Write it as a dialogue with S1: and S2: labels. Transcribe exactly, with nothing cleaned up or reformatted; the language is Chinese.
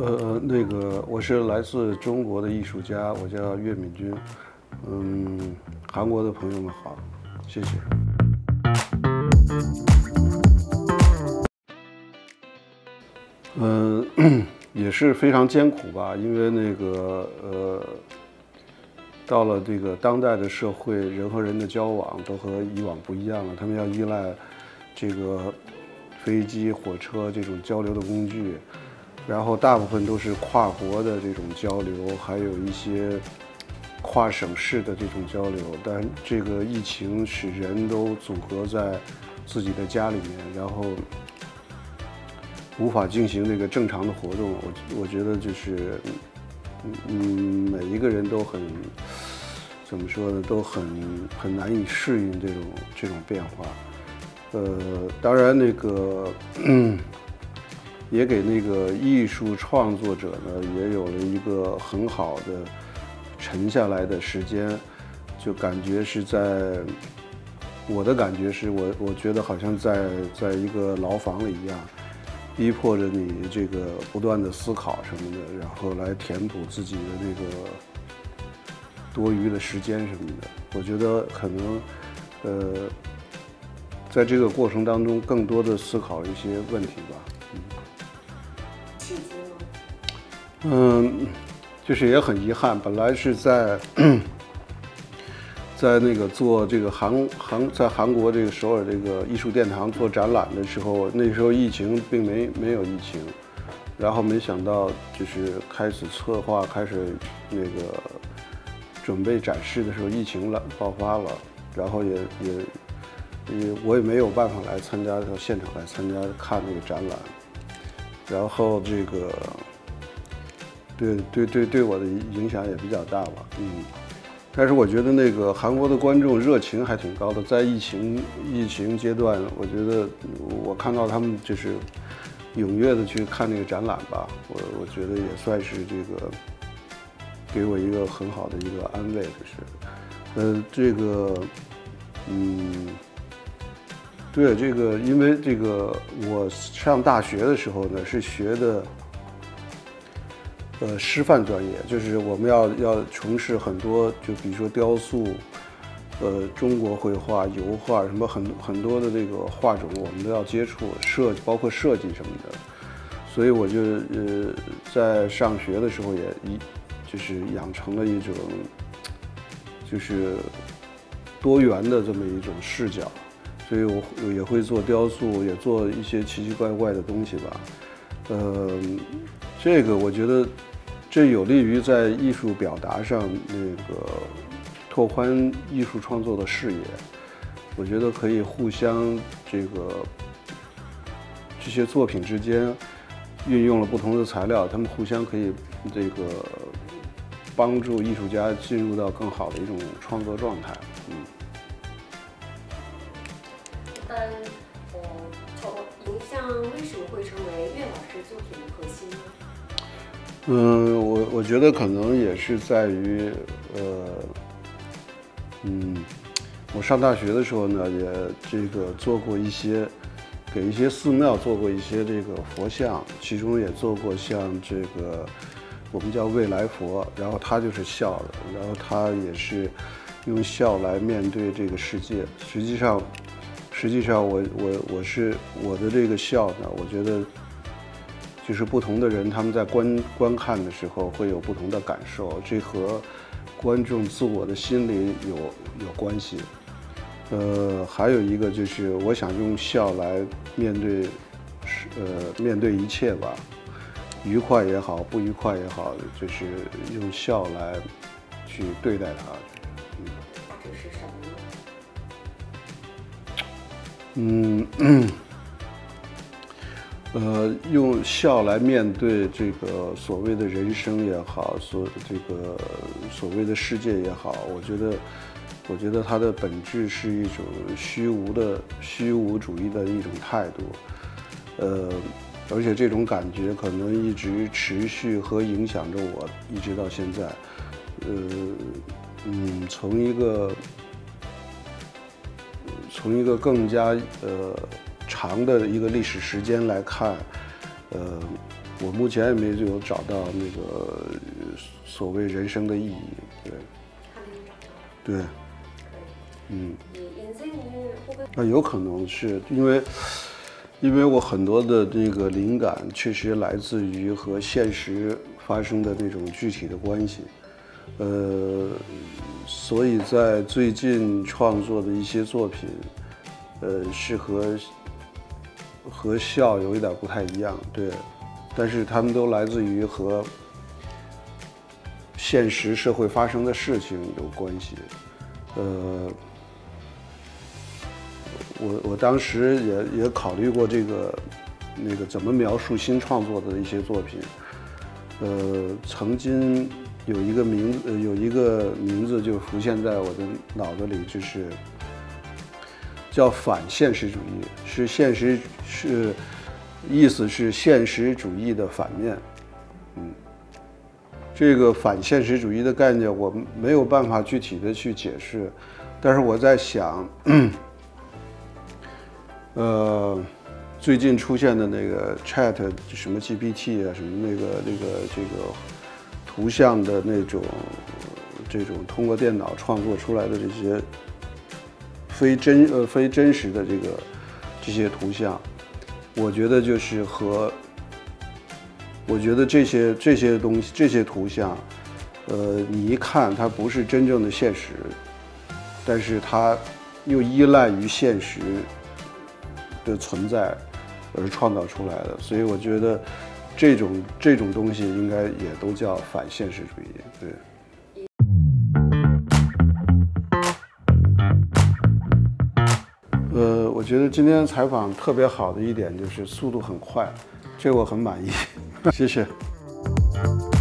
S1: 呃，那个我是来自中国的艺术家，我叫岳敏君。嗯，韩国的朋友们好，谢谢。嗯、呃，也是非常艰苦吧，因为那个呃，到了这个当代的社会，人和人的交往都和以往不一样了，他们要依赖这个飞机、火车这种交流的工具。然后大部分都是跨国的这种交流，还有一些跨省市的这种交流。但这个疫情使人都组合在自己的家里面，然后无法进行这个正常的活动。我我觉得就是，嗯，每一个人都很怎么说呢，都很很难以适应这种这种变化。呃，当然那个。嗯也给那个艺术创作者呢，也有了一个很好的沉下来的时间，就感觉是在，我的感觉是我我觉得好像在在一个牢房里一样，逼迫着你这个不断的思考什么的，然后来填补自己的那个多余的时间什么的。我觉得可能，呃，在这个过程当中，更多的思考一些问题吧。嗯。嗯，就是也很遗憾，本来是在在那个做这个韩韩在韩国这个首尔这个艺术殿堂做展览的时候，那时候疫情并没没有疫情，然后没想到就是开始策划开始那个准备展示的时候，疫情了爆发了，然后也也也我也没有办法来参加到现场来参加看那个展览，然后这个。对对对，对我的影响也比较大吧，嗯，但是我觉得那个韩国的观众热情还挺高的，在疫情疫情阶段，我觉得我看到他们就是踊跃的去看那个展览吧，我我觉得也算是这个给我一个很好的一个安慰，就是，呃，这个，嗯，对这个，因为这个我上大学的时候呢是学的。呃，师范专业就是我们要要从事很多，就比如说雕塑，呃，中国绘画、油画什么很很多的这个画种，我们都要接触设，包括设计什么的。所以我就呃，在上学的时候也一就是养成了一种就是多元的这么一种视角，所以我也会做雕塑，也做一些奇奇怪怪的东西吧。呃，这个我觉得。这有利于在艺术表达上那个拓宽艺术创作的视野，我觉得可以互相这个这些作品之间运用了不同的材料，他们互相可以这个帮助艺术家进入到更好的一种创作状态。嗯。
S2: 嗯，呃，从影像为什么会成为岳老师作品的核心呢？
S1: 嗯，我我觉得可能也是在于，呃，嗯，我上大学的时候呢，也这个做过一些，给一些寺庙做过一些这个佛像，其中也做过像这个我们叫未来佛，然后他就是笑的，然后他也是用笑来面对这个世界。实际上，实际上我我我是我的这个笑呢，我觉得。就是不同的人，他们在观观看的时候会有不同的感受，这和观众自我的心理有有关系。呃，还有一个就是，我想用笑来面对，呃，面对一切吧，愉快也好，不愉快也好，就是用笑来去对待它。
S2: 嗯，这是什
S1: 么呢？嗯嗯。呃，用笑来面对这个所谓的人生也好，所这个所谓的世界也好，我觉得，我觉得它的本质是一种虚无的虚无主义的一种态度，呃，而且这种感觉可能一直持续和影响着我，一直到现在，呃，嗯，从一个从一个更加呃。长的一个历史时间来看，呃， 我目前也没有找到那个所谓人生的意义，对。
S2: 还没有找到。
S1: 对。
S2: 可以。
S1: 嗯。
S2: 你인생을会不会？
S1: 那有可能是因为，因为我很多的这个灵感确实来自于和现实发生的那种具体的关系，呃，所以在最近创作的一些作品，呃，是和和笑有一点不太一样，对，但是他们都来自于和现实社会发生的事情有关系，呃。我我当时也也考虑过这个，那个怎么描述新创作的一些作品，呃，曾经有一个名字，呃，有一个名字就浮现在我的脑子里，就是叫反现实主义，是现实是意思是现实主义的反面，嗯，这个反现实主义的概念我没有办法具体的去解释，但是我在想。呃，最近出现的那个 Chat 什么 G P T 啊，什么那个那个这个图像的那种这种通过电脑创作出来的这些非真呃非真实的这个这些图像，我觉得就是和我觉得这些这些东西这些图像，呃，你一看它不是真正的现实，但是它又依赖于现实的存在而创造出来的，所以我觉得这种这种东西应该也都叫反现实主义。对。呃，我觉得今天采访特别好的一点就是速度很快，这我很满意，谢谢。